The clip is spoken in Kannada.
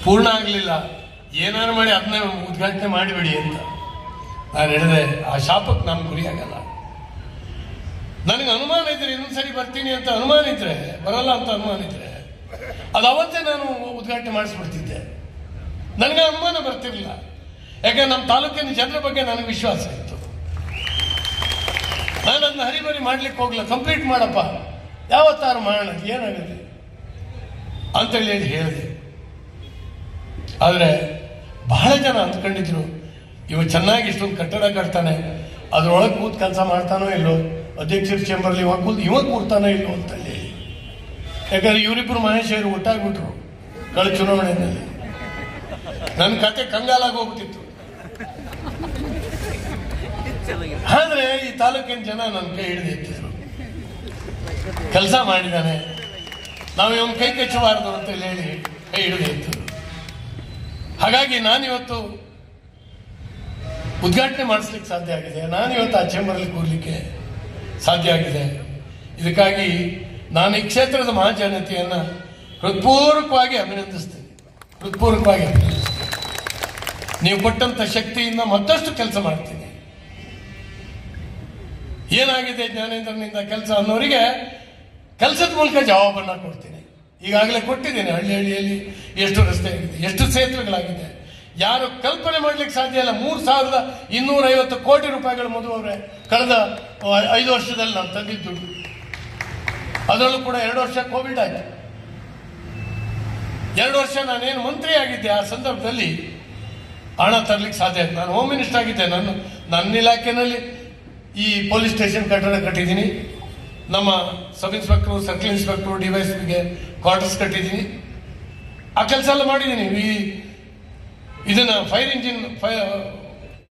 ಪೂರ್ಣ ಆಗಲಿಲ್ಲ, ಏನಾರು ಮಾಡಿ ಅದನ್ನೇ ಉದ್ಘಾಟನೆ ಮಾಡಿಬಿಡಿ ಅಂತ ನಾನು ಹೇಳಿದೆ. ಆ ಶಾಪಕ್ಕೆ ನಾನು ಗುರಿಯಾಗಲ್ಲ. ನನಗೆ ಅನುಮಾನ ಇದ್ರೆ ಇನ್ನೊಂದ್ಸರಿ ಬರ್ತೀನಿ ಅಂತ ಅನುಮಾನ ಇದ್ರೆ, ಬರಲ್ಲ ಅಂತ ಅನುಮಾನ ಇದ್ರೆ ಅದು ಅವತ್ತೇ ನಾನು ಉದ್ಘಾಟನೆ ಮಾಡಿಸ್ಬಿಡ್ತಿದ್ದೆ. ನನಗೆ ಅನುಮಾನ ಬರ್ತಿರಲಿಲ್ಲ, ಯಾಕಂದ್ರೆ ನಮ್ಮ ತಾಲೂಕಿನ ಜನರ ಬಗ್ಗೆ ನನಗೆ ವಿಶ್ವಾಸ ಇತ್ತು. ನಾನು ಅದನ್ನ ಹರಿಬರಿ ಮಾಡ್ಲಿಕ್ಕೆ ಹೋಗ್ಲಿಲ್ಲ. ಕಂಪ್ಲೀಟ್ ಮಾಡಪ್ಪ, ಯಾವತ್ತಾರು ಮಾಡೋಣ, ಏನಾಗುತ್ತೆ ಅಂತೇಳಿ ಹೇಳಿದೆ. ಆದರೆ ಬಹಳ ಜನ ಅಂದ್ಕೊಂಡಿದ್ರು, ಇವ ಚೆನ್ನಾಗಿ ಇಷ್ಟೊಂದು ಕಟ್ಟಡ ಕಟ್ತಾನೆ, ಅದ್ರೊಳಗೆ ಕೂತ್ ಕೆಲಸ ಮಾಡ್ತಾನೋ ಇಲ್ಲೋ, ಅಧ್ಯಕ್ಷರ ಚೇಂಬರ್ಲಿ ಇವ ಕೂರ್ತಾನೋ ಇಲ್ಲೋ ಅಂತ ಹೇಳಿ. ಯಾಕಂದ್ರೆ ಇವರಿಬ್ಬರು ಮಹೇಶ್ವರು ಒಟ್ಟಾಗ್ಬಿಟ್ರು ಕಳೆದ ಚುನಾವಣೆಯಲ್ಲಿ. ನನ್ನ ಕತೆ ಕಂಗಾಲಾಗಿ ಹೋಗ್ಬಿಟ್ಟಿತ್ತು. ಆದ್ರೆ ಈ ತಾಲೂಕಿನ ಜನ ನನ್ನ ಕೈ ಹಿಡಿದು ಎತ್ತಿದ್ರು. ಕೆಲಸ ಮಾಡಿದ್ದಾನೆ, ನಾವು ಇವನ್ ಕೈ ಕಚ್ಚಬಾರದು ಅಂತ ಹೇಳಿ ಕೈ ಹಿಡಿದು ಎತ್ತಿದ್ರು. ಹಾಗಾಗಿ ನಾನಿವತ್ತು ಉದ್ಘಾಟನೆ ಮಾಡಿಸ್ಲಿಕ್ಕೆ ಸಾಧ್ಯ ಆಗಿದೆ. ನಾನಿವತ್ತು ಆ ಚೇಂಬರಲ್ಲಿ ಕೂರ್ಲಿಕ್ಕೆ ಸಾಧ್ಯ ಆಗಿದೆ. ಇದಕ್ಕಾಗಿ ನಾನು ಈ ಕ್ಷೇತ್ರದ ಮಹಾಜನತೆಯನ್ನ ಹೃತ್ಪೂರ್ವಕವಾಗಿ ಅಭಿನಂದಿಸ್ತೇನೆ. ಹೃತ್ಪೂರ್ವಕವಾಗಿ ಅಭಿನಂದಿಸ್ತೇನೆ. ನೀವು ಕೊಟ್ಟಂತ ಶಕ್ತಿಯಿಂದ ಮತ್ತಷ್ಟು ಕೆಲಸ ಮಾಡ್ತೀನಿ. ಏನಾಗಿದೆ ಜ್ಞಾನೇಂದ್ರನಿಂದ ಕೆಲಸ ಅನ್ನೋರಿಗೆ ಕೆಲಸದ ಮೂಲಕ ಜವಾಬನ್ನ ಕೊಡ್ತೀನಿ. ಈಗಾಗಲೇ ಕೊಟ್ಟಿದ್ದೇನೆ. ಹಳ್ಳಿ ಹಳ್ಳಿಯಲ್ಲಿ ಎಷ್ಟು ರಸ್ತೆ ಆಗಿದೆ, ಎಷ್ಟು ಸೇತುವೆಗಳಾಗಿದೆ, ಯಾರು ಕಲ್ಪನೆ ಮಾಡ್ಲಿಕ್ಕೆ ಸಾಧ್ಯ ಇಲ್ಲ. 3,250 ಕೋಟಿ ರೂಪಾಯಿಗಳು ಮಧು ಅವರೇ ಕಳೆದ 5 ವರ್ಷದಲ್ಲಿ ನಾನು ತಂದಿದ್ದು. ಅದರಲ್ಲೂ ಕೂಡ 2 ವರ್ಷ ಕೋವಿಡ್ ಆಯ್ತು. 2 ವರ್ಷ ನಾನೇನು ಮಂತ್ರಿ ಆಗಿದ್ದೆ, ಆ ಸಂದರ್ಭದಲ್ಲಿ ಹಣ ತರಲಿಕ್ಕೆ ಸಾಧ್ಯ ಆಯ್ತು. ನಾನು ಹೋಮ್ ಮಿನಿಸ್ಟರ್ ಆಗಿದ್ದೆ. ನನ್ನ ಇಲಾಖೆಯಲ್ಲಿ ಈ ಪೊಲೀಸ್ ಸ್ಟೇಷನ್ ಕಟ್ಟಡ ಕಟ್ಟಿದ್ದೀನಿ, ನಮ್ಮ ಸಬ್ ಇನ್ಸ್ಪೆಕ್ಟರ್, ಸರ್ಕಲ್ ಇನ್ಸ್ಪೆಕ್ಟರ್, ಡಿವೈಎಸ್ಪಿಗೆ ಕ್ವಾರ್ಟರ್ಸ್ ಕಟ್ಟಿದ್ದೀನಿ. ಆ ಕೆಲಸ ಎಲ್ಲ ಮಾಡಿದ್ದೀನಿ. ಇದನ್ನ ಫೈರ್ ಇಂಜಿನ್